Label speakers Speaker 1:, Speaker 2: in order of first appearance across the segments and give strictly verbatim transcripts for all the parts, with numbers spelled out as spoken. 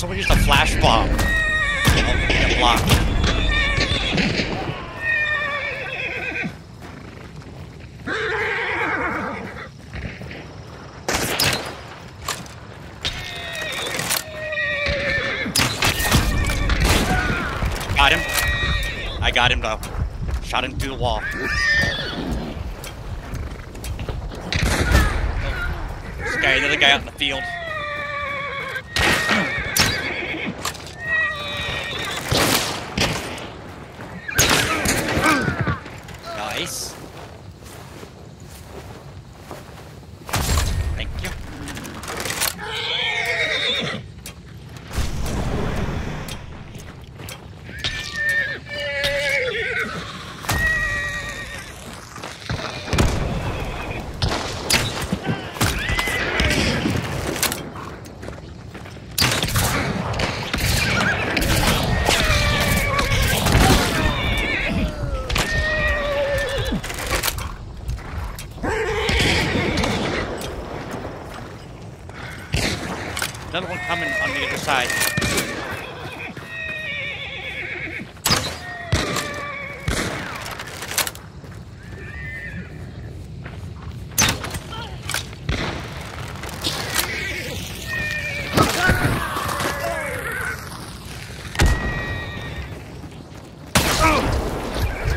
Speaker 1: someone used a flash bomb. Oh, get blocked. Got him. I got him though. Shot him through the wall. This guy, another guy out in the field. Nice. Thank you. Another one coming on the other side.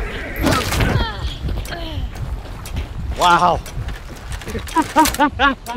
Speaker 1: Wow.